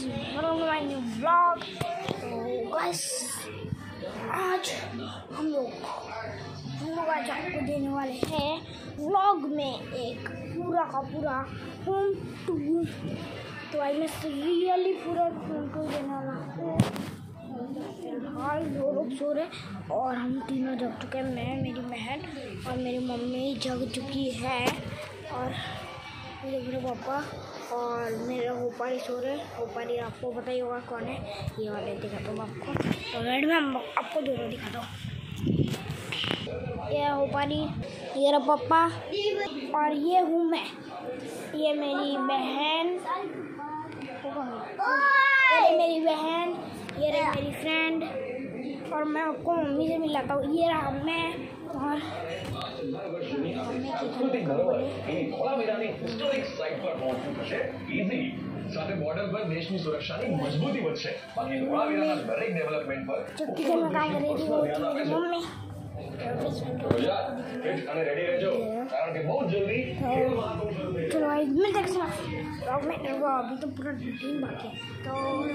My new vlog. तो guys आज हम लोग आपको देने वाले हैं व्लॉग में एक पूरा का पूरा होम टूर। तो आज मैं रियली पूरा होम टूर देने वाला हूँ। फिलहाल 2 लोग सो रहे और हम तीनों जग चुके हैं, मैं, मेरी बहन और मेरी मम्मी जग चुकी है और मेरे पापा और मेरे होपारी सो रहे। होपारी आपको पता ही होगा कौन है, ये वाले दिखाता हूँ आपको। तो रेड में आपको दोनों दिखाता हूँ, ये होपारी, ये रहा पापा और ये हूँ मैं। ये मेरी बहन, ये मेरी बहन, ये रही मेरी फ्रेंड और मैं आपको मम्मी से मिलाता हूँ। ये रहा मैं और સાથે બોર્ડર પર દેશની સુરક્ષાની મજબૂતી વધશે બાકી ધોળાવીરાના દરેક ડેવલપમેન્ટ પર મમ્મી અને રેડી રહેજો કારણ કે બહુ જલ્દી चलो भाई मैं देख सकता अभी तो पूरा रूटीन बाकी है तो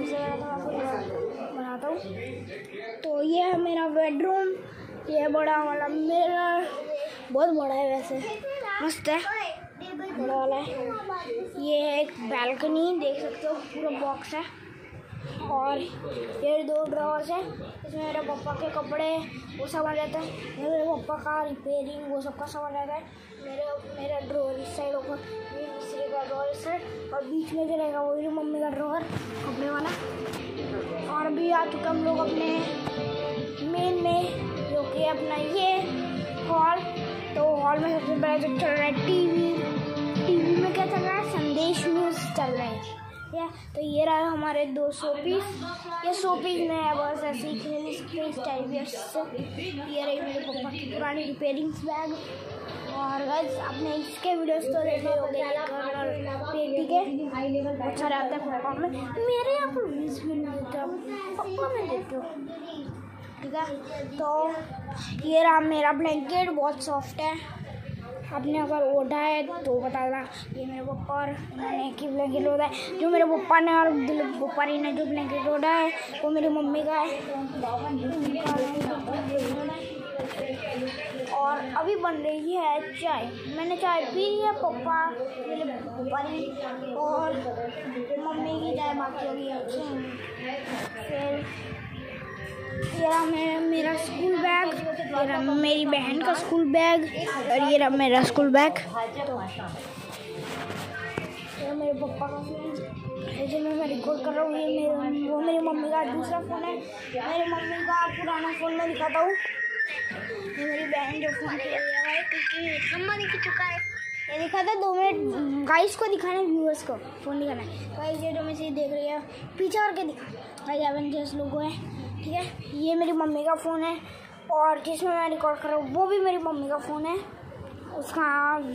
बनाता हूँ। तो ये है मेरा बेडरूम, ये बड़ा वाला मेरा, बहुत बड़ा है वैसे, मस्त है, बड़ा वाला है। ये है एक बालकनी, देख सकते हो पूरा बॉक्स है और ये 2 ड्रॉर्स है, इसमें मेरे पापा के कपड़े वो सब आ जाता है, मेरे पापा का रिपेयरिंग वो सब का सामान रहता है। मेरा ड्रॉर इस साइड होगा, मिस्त्री का ड्रॉर इस साइड और बीच में जो रहेगा वो मेरी मम्मी का ड्रॉर कपड़े वाला। और अभी आ चुके हम लोग अपने मेन में, जो कि अपना ये हॉल। तो हॉल में सबसे पहले जो चल रहा है टीवी में क्या चल रहा है, संदेश न्यूज़ चल रहा है। तो ये रहा हमारे 2 शोपीस, ये शोपीस में है बस ऐसे ही खेल सकते इस टाइप से। ये रही मेरे पापा की पुरानी रिपेयरिंग्स बैग। और गाइस आपने इसके वीडियोस तो देखे होंगे और पेटी के बहुत सारे आते हैं पापा में, मेरे यहाँ पर वीडियोस भी नहीं देते, पापा में देते हो, ठीक है। तो ये रहा मेरा ब्लैंकेट, बहुत सॉफ्ट है, आपने अगर ओढ़ा है तो बताना। ये मेरे पापा और मैंने एक ही ब्लैंकेट ओढ़ा है, जो मेरे पापा ने और पापा ने जो ब्लैंकेट ओढ़ा है वो मेरी मम्मी का है। और अभी बन रही है चाय, मैंने चाय पी है, पापा मेरे पापा ने और मम्मी की चाय बाकी होगी। फिर ये रहा मेरा स्कूल बैग, ये रहा मेरी बहन का स्कूल बैग और ये रहा मेरा स्कूल बैग। तो ये मेरे पापा का फ़ोन जो मैं रिकॉर्ड कर रहा हूँ, ये वो मेरी मम्मी का दूसरा फ़ोन है, मेरी मम्मी का पुराना फ़ोन मैं दिखाता हूँ। ये मेरी बहन जो फ़ोन किया है क्योंकि नंबर दिख चुका है, ये दिखाता 2 मिनट गाइस को दिखाना है, व्यूअर्स को फ़ोन दिखाना है। गाइस ये जो मैं से देख रही है पीछे और के दिखा गाइस एवेंजर्स लोगो है, ठीक है। ये मेरी मम्मी का फ़ोन है और जिसमें मैं रिकॉर्ड कर रहा हूँ वो भी मेरी मम्मी का फ़ोन है, उसका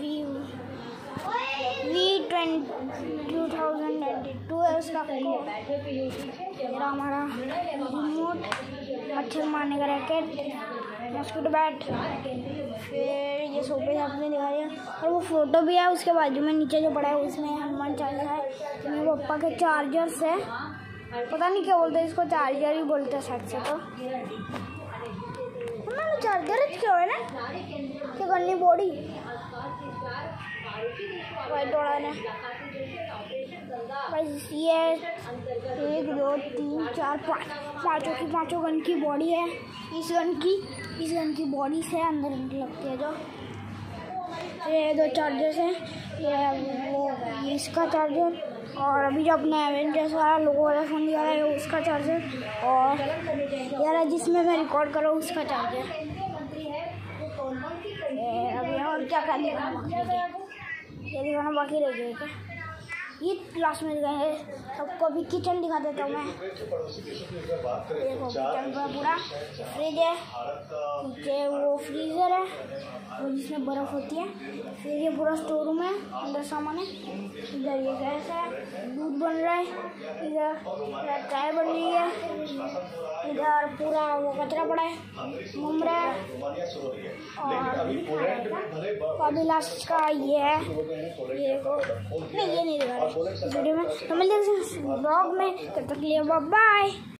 V2022 है उसका। मेरा हमारा रिमोट, मच्छर मारने का रैकेट, मॉस्किटो बैट, फिर ये सोफे आपने दिखा दिया और वो फ़ोटो भी है उसके बाजू में नीचे जो पड़ा है उसमें हनुमान चालीसा है। मेरे पापा के चार्जर्स है, पता नहीं क्या बोलते हैं इसको, चार्जर ही बोलते हैं शायद से। तो हमारा चार्जर क्या है ना, क्या करनी बॉडी वाइट वाला ने बस। ये 1 2 3 4 5 पाँचों गन की बॉडी है। इस गन की बॉडी से अंदर लगती है जो। ये 2 चार्जर्स हैं, ये इसका चार्जर और अभी जो अपने एवेंजर्स वाला लोगो वाला फ़ोन दिया है उसका चार्जर और यार जिसमें मैं रिकॉर्ड कर रहा हूँ उसका चार्जर। अभी और क्या दिखाना बाकी रह गया क्या, ये लास्ट में दिखाएंगे सबको। अभी किचन दिखा देता हूँ मैं, देखो किचन का पूरा फ्रिज है, नीचे वो फ्रीज़र है वो जिसमें बर्फ़ होती है, फिर ये पूरा स्टोर रूम है, अंदर सामान है, इधर ये गैस है, दूध बन रहा है, इधर चाय बन रही है, इधर पूरा वो कचरा पड़ा है, घूम रहा है। और अभी लास्ट का ये है, ये देखो नहीं, ये नहीं दिखा रहा, वीडियो में। तो मिलते हैं ब्लॉग में, तब तक के लिए बाय।